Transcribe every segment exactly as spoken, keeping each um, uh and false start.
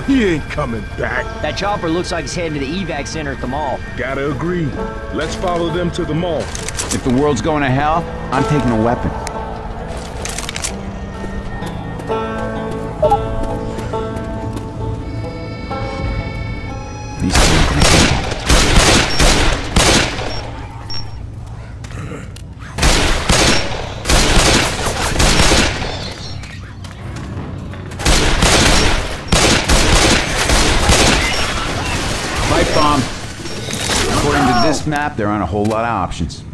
he ain't coming back. That chopper looks like it's heading to the evac center at the mall. Gotta agree. Let's follow them to the mall. If the world's going to hell, I'm taking a weapon. These pipe bomb. According to this map, there aren't a whole lot of options.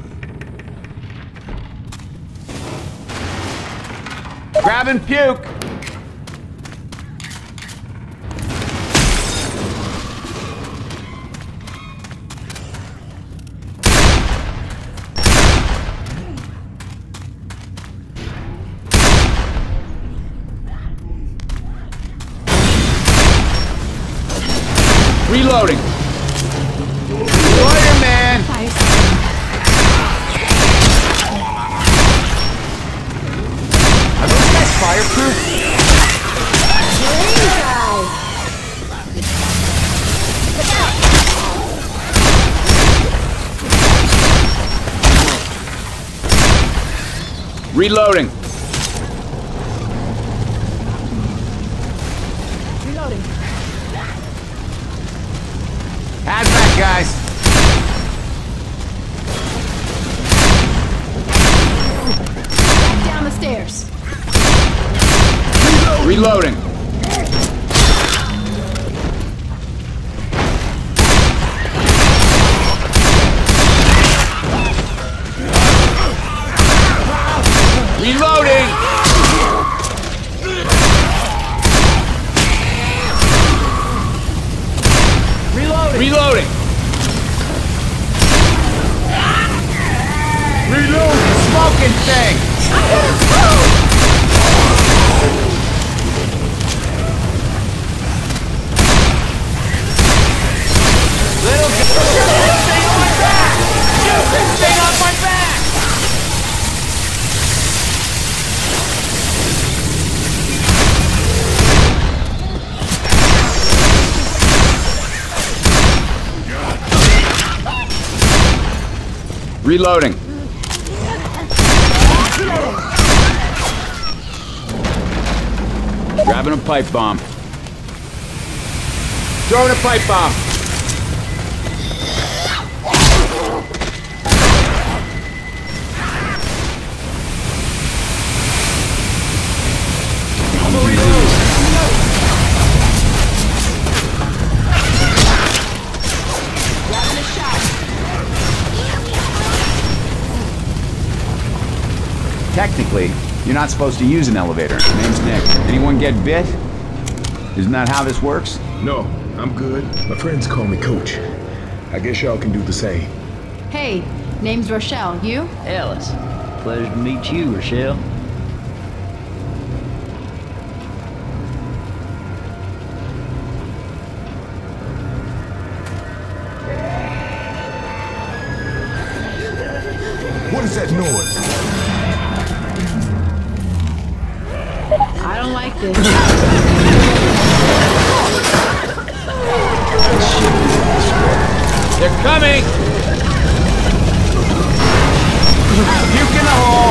Grab and puke! Reloading! Spider-Man! Are those guys fireproof? Reloading. Reloading. Hazmat, guys. Back down the stairs. Reloading. Reloading. Reloading! Reloading. Reload the smoking thing. Little get this thing on my back! Get this thing on my back! Reloading. Grabbing a pipe bomb. Throwing a pipe bomb. I'm gonna reload. Grabbing a shot. Technically, you're not supposed to use an elevator. Name's Nick. Anyone get bit? Isn't that how this works? No, I'm good. My friends call me Coach. I guess y'all can do the same. Hey, name's Rochelle. You? Ellis. Pleasure to meet you, Rochelle. What is that noise? I don't like this. They're coming! Puke in the hole!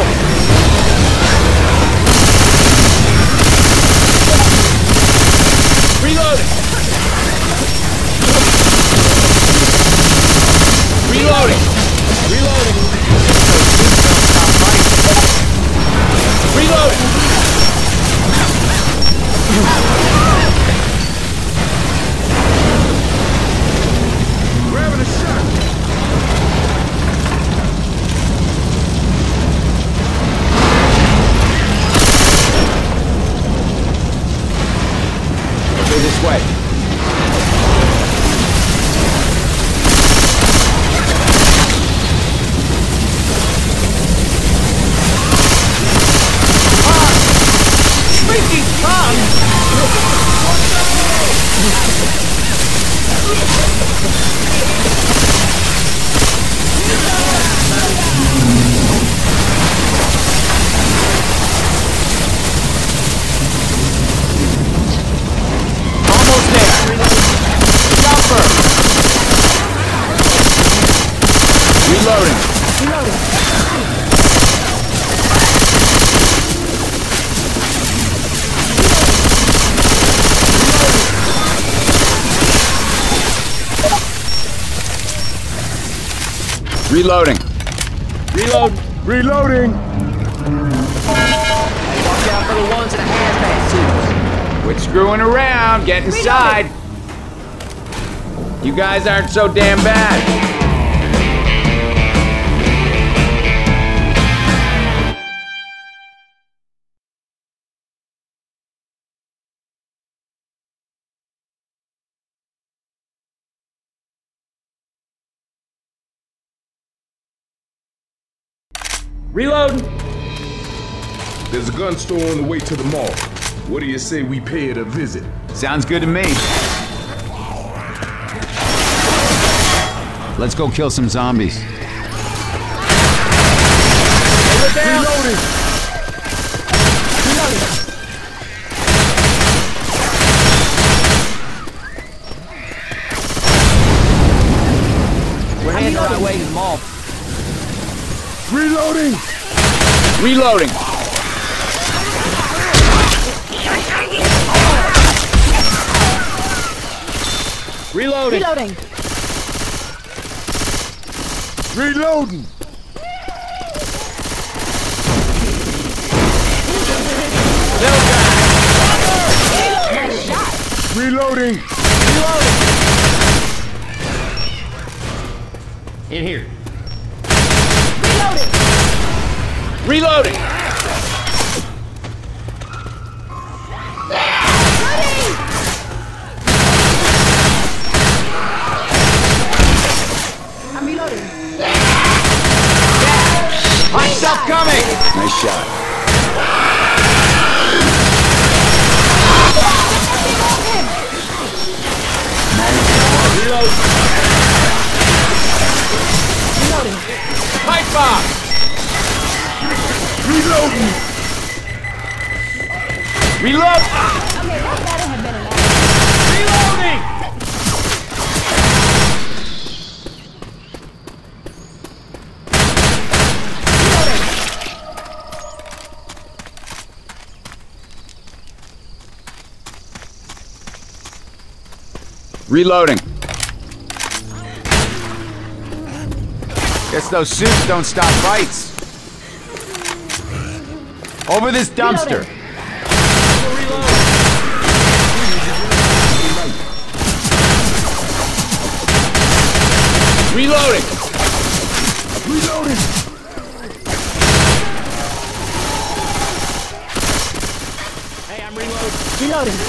Reloading! Reloading! Reloading! Reloading! Grabbing a shot. Reloading. Reload. Reloading! Watch out for the ones in a hazmat suits. Quit screwing around. Get inside. You guys aren't so damn bad. Reloading. There's a gun store on the way to the mall. What do you say we pay it a visit? Sounds good to me. Let's go kill some zombies. Reloading! We're heading the right way to the mall. Reloading! Reloading. Reloading. Reloading. Reloading! Reloading! In here. Reloading. I'm reloading. Hot stuff coming. Nice shot. Reload. Reloading. Pipe bomb. Reloading! Reload. Okay, that better have been enough. Reloading. Reloading. Guess those suits don't stop fights. Over this dumpster. Reloading. Reloading! Hey, I'm reloading. Reloading.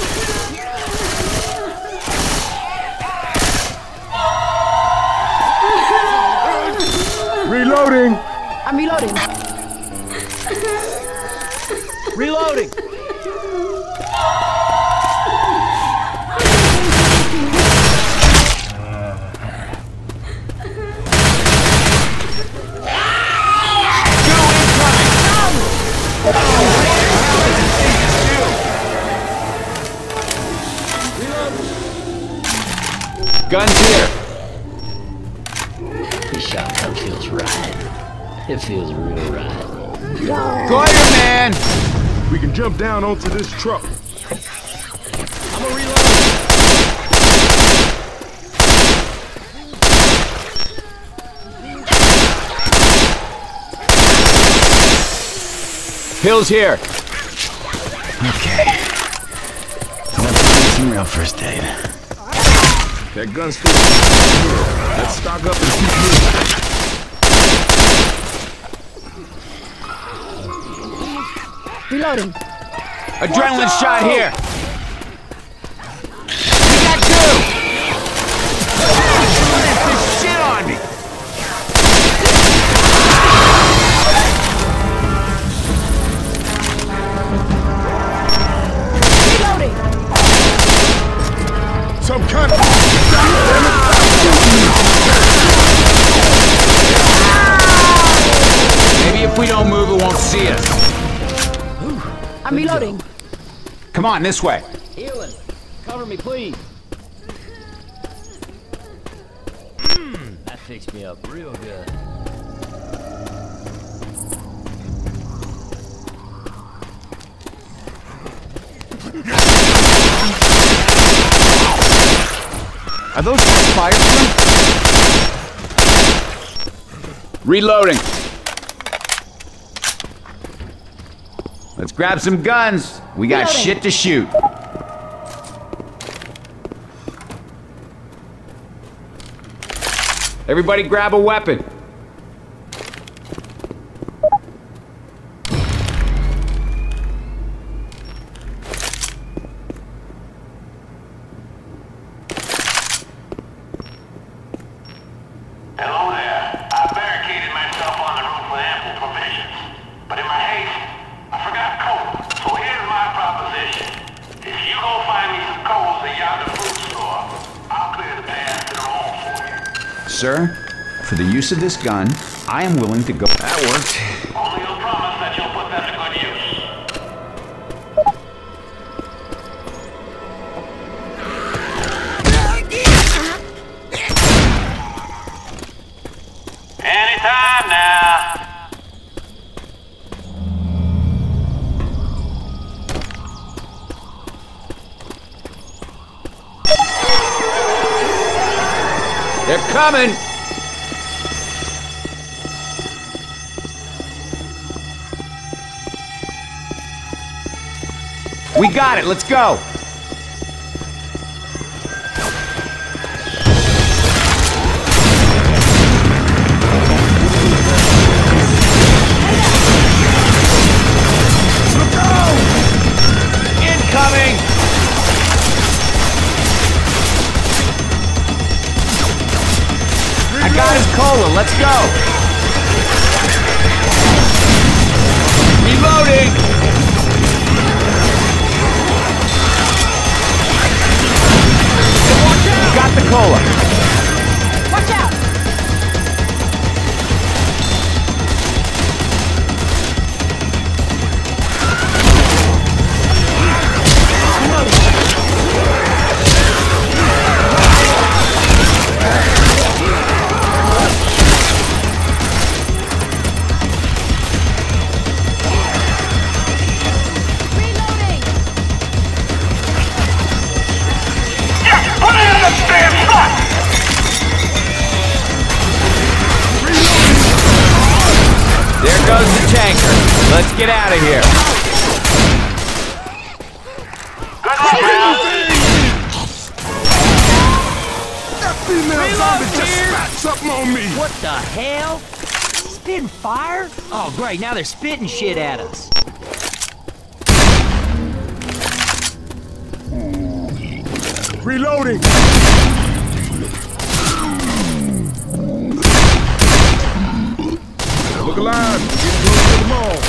Reloading! I'm reloading. Reloading. Guns here. This shotgun feels right. It feels real right. Go ahead, man. We can jump down onto this truck. I'm a reload. Pills here. Okay. Let's do some real first aid. That gun store is here. Let's stock up and keep moving. Reloading. Adrenaline shot here. We got two. This shit on me. Reloading. Some kind of... Maybe if we don't move, it won't see us. I'm reloading. Come on, this way. Healing. Cover me, please. Mmm, that fixed me up real good. Are those guys fireproof? Reloading. Let's grab some guns. We got Reloading. shit to shoot. Everybody grab a weapon. Hello there. I barricaded myself on the roof with ample provisions. But in my haste, I forgot coal. So here's my proposition. If you go find me some coals at yonder food store, I'll clear the path to the home for you. Sir, for the use of this gun, I am willing to go. That worked. Only you'll promise that you'll put that to good use. Anytime now. They're coming! We got it, let's go! Incoming! I got his cola, let's go! Reloading! Got the cola. Watch out! Reloading! Yeah, put it in the damn truck! There goes the tanker. Let's get out of here. Good luck, man. That female zombie just spat something on me. What the hell? Spitting fire? Oh, great, now they're spitting shit at us. Reloading. Look alive. Get close to the mall.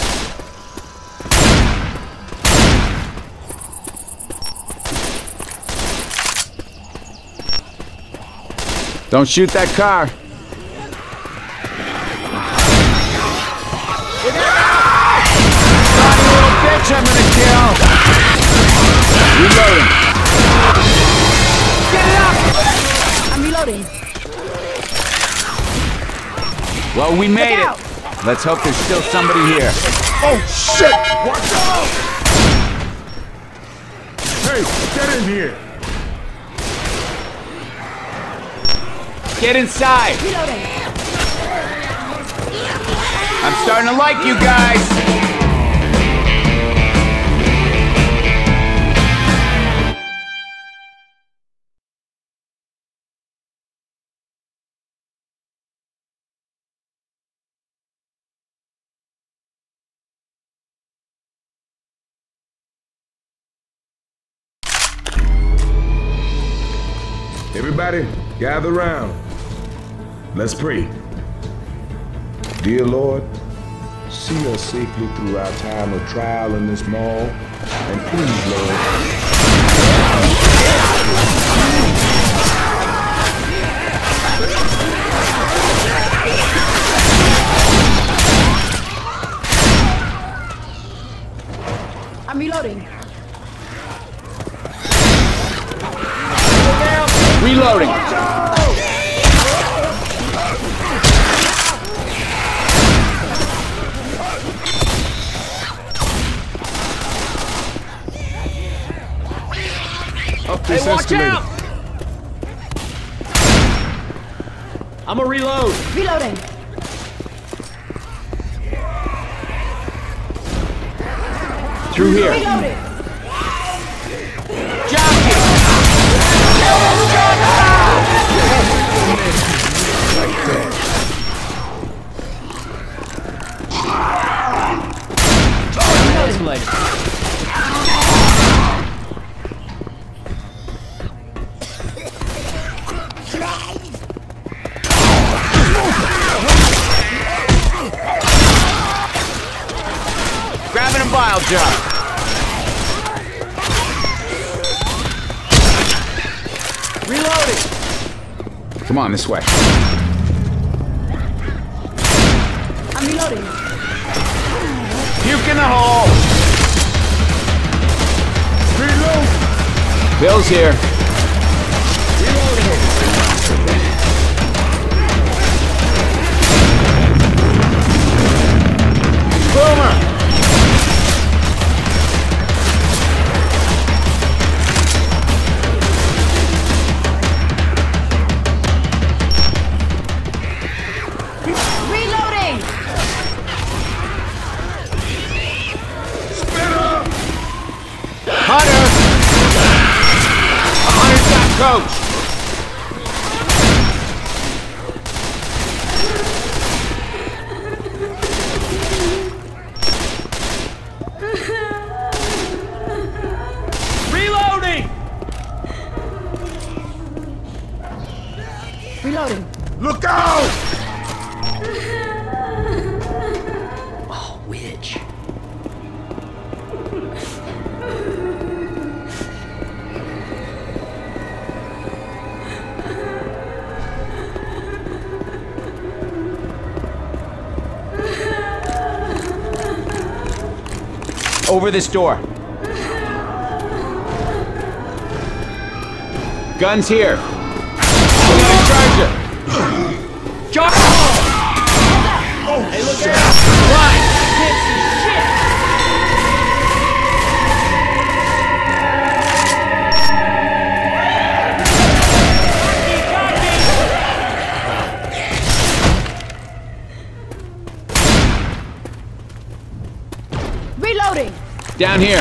Don't shoot that car. Naughty little bitch I'm gonna kill. Reloading. Get it up! I'm reloading. Well, we made Look out. it. Let's hope there's still somebody here. Oh, shit! Watch out! Hey, get in here. Get inside. Reloading. I'm starting to like you guys. Everybody, gather round. Let's pray. Dear Lord, see us safely through our time of trial in this mall. And please, Lord, I'm reloading. Reloading. up this Hey, watch escalator. out! I'm a reload. Reloading. Through here. Reloading. Grabbing a bile jar. Reloading. Come on, this way. I'm reloading. Puke in the hole. Reload! Bill's here. Boomer! Reloading. Hunter! A hunter's got coach! Reloading. Reloading. Look out! Oh, witch. Over this door. Guns here. We got a charger. Charge! Hey, look out! Run! Piece of shit! Reloading. Down here.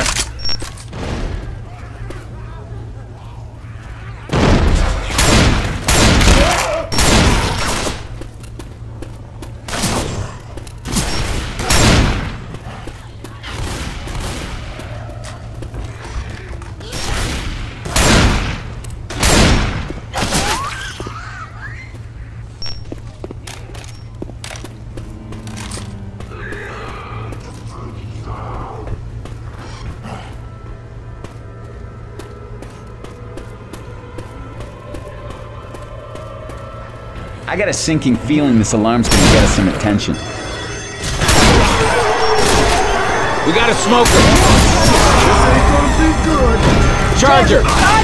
I got a sinking feeling this alarm's gonna get us some attention. We got a smoker! This ain't gonna be good. Charger!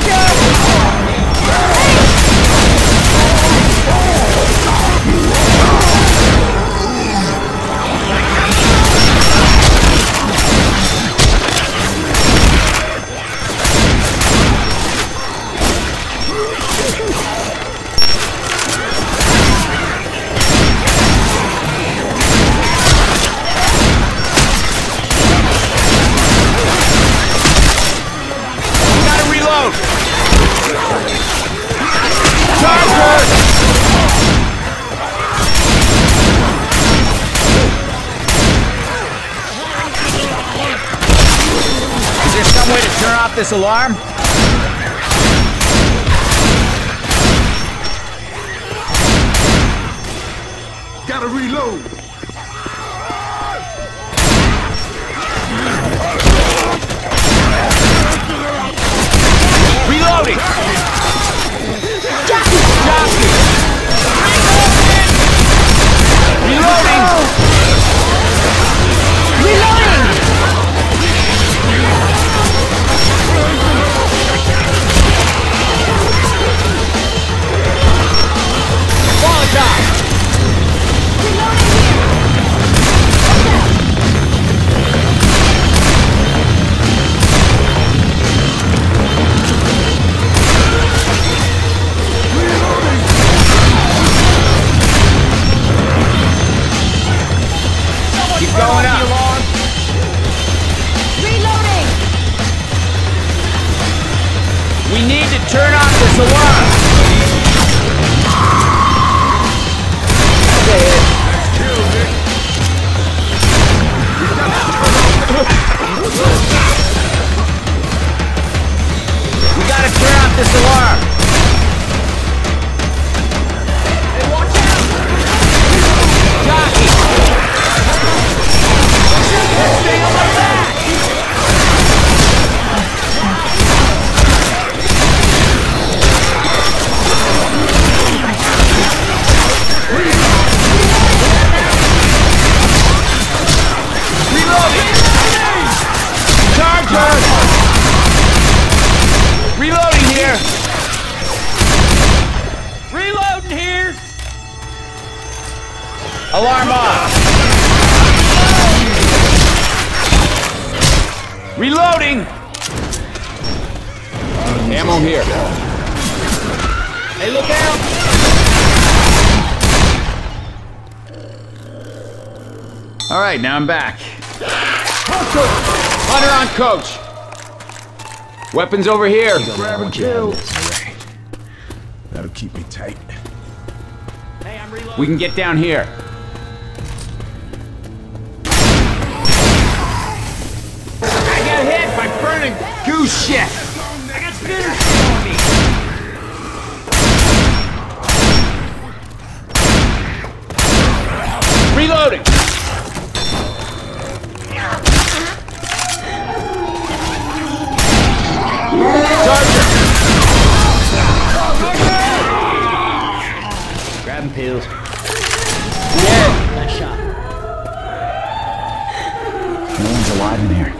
Gotta reload! Charger! Is there some way to turn off this alarm? Gotta reload. Reloading! Jockey! Reloading! Reloading. Volatile! Reloading here. Alarm off! Reloading! Ammo here. Hey, look out! All right, now I'm back. Hunter on coach. Weapons over here. Grab and kill. Alright. That'll keep me tight. Hey, I'm reloading. We can get down here. I got hit by burning goose shit. I got spitters on me. Reloading. Charger. Grabbing pills. Yeah. Nice shot. No one's alive in here.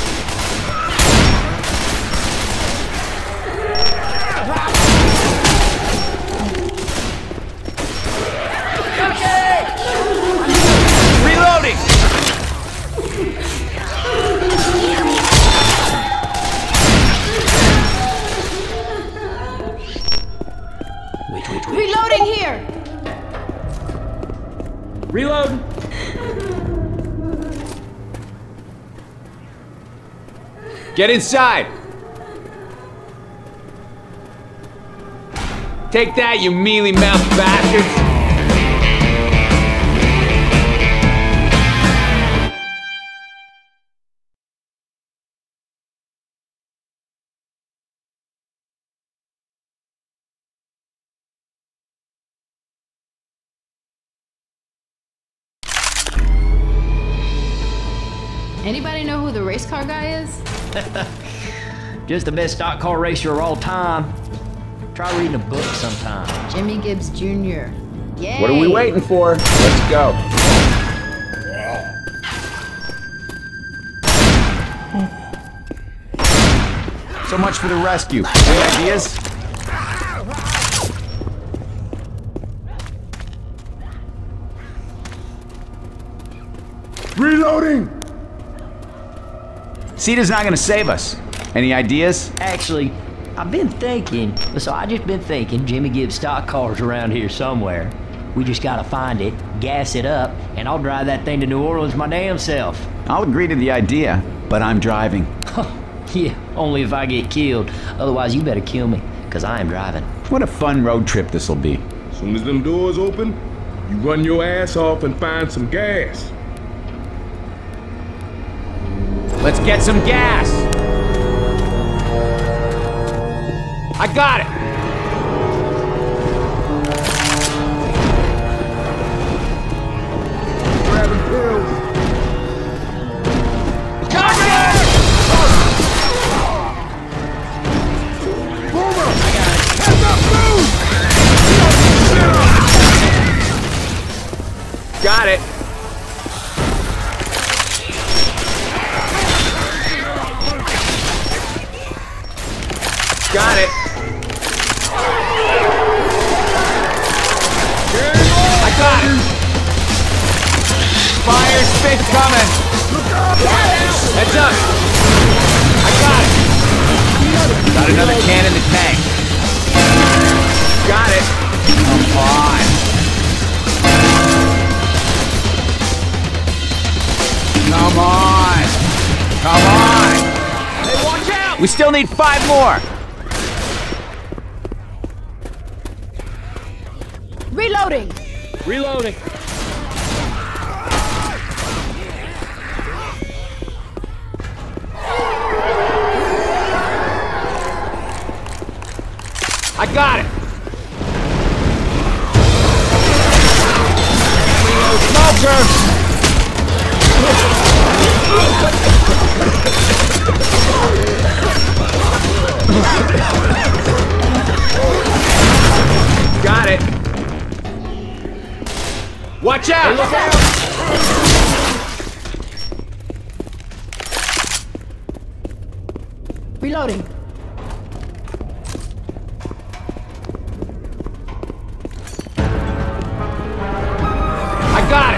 Reloading. Wait, wait, wait. Reloading here! Reload. Get inside. Take that, you mealy-mouthed bastards. Anybody know who the race car guy is? Just the best stock car racer of all time. Try reading a book sometime. Jimmy Gibbs Junior Yay! What are we waiting for? Let's go. So much for the rescue. Any ideas? Reloading! Cedar's not gonna save us. Any ideas? Actually, I've been thinking, so I just been thinking Jimmy Gibbs stock cars around here somewhere. We just gotta find it, gas it up, and I'll drive that thing to New Orleans my damn self. I'll agree to the idea, but I'm driving. Yeah, only if I get killed. Otherwise, you better kill me, because I am driving. What a fun road trip this'll be. Soon as them doors open, you run your ass off and find some gas. Let's get some gas! I got it! Grabbing pills. Boomer! Heads up, move! Got it! Got it! I got it! Fire spit coming! Heads up! I got it! Got another can in the tank. Got it! Come on! Come on! Come on! Hey, watch out! We still need five more! Reloading! Reloading. I got it! Smoker! Got it! Watch out! Hey, look out! Reloading. I got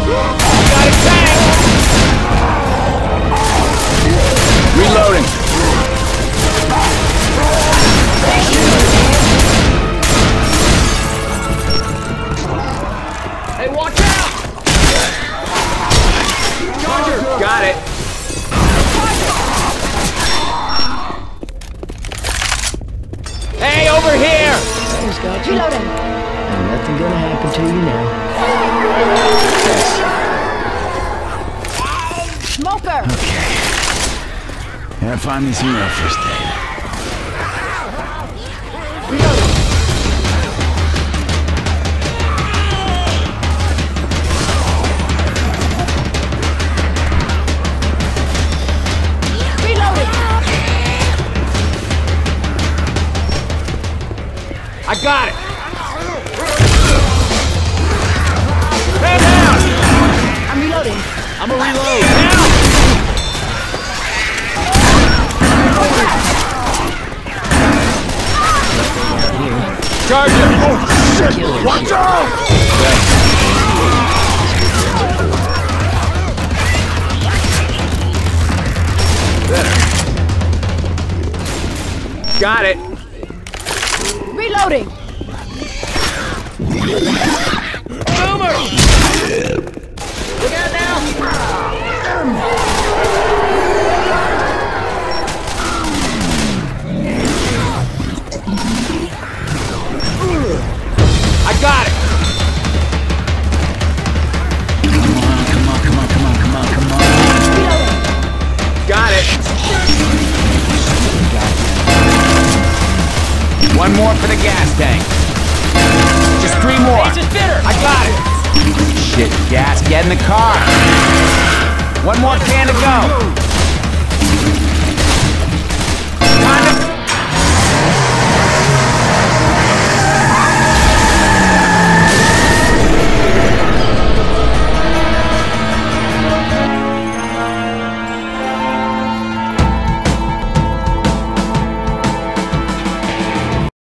Got a tank! Reloading. Hey, watch out! Charger! Got it. Hey, over here! Thanks, got you. Reloading. Ain't nothing gonna happen to you now. Smoker. Gotta find me some real first aid. Reloading. Reloading. I got it! Man down! I'm reloading. I'm a reload. Now! Charger! Oh, shit! Watch out! Better. Got it. Reloading. Boomer! Look out now! I got it! Come on, come on, come on, come on, come on, come on. Got it! One more for the gas tank. Just three more. Ace is bitter! I got it! Shit, gas, get in the car! One more can to go!